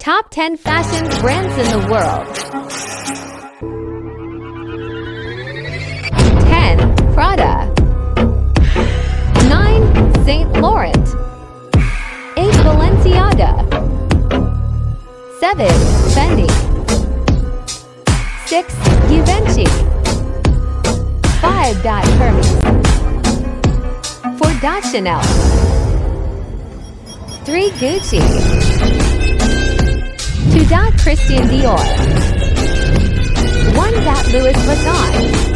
Top 10 fashion brands in the world. 10. Prada. 9. Saint Laurent. 8. Balenciaga. 7. Fendi. 6. Givenchy. 5. Hermes. 4. Chanel. 3. Gucci. 2. Christian Dior. 1. Louis Vuitton.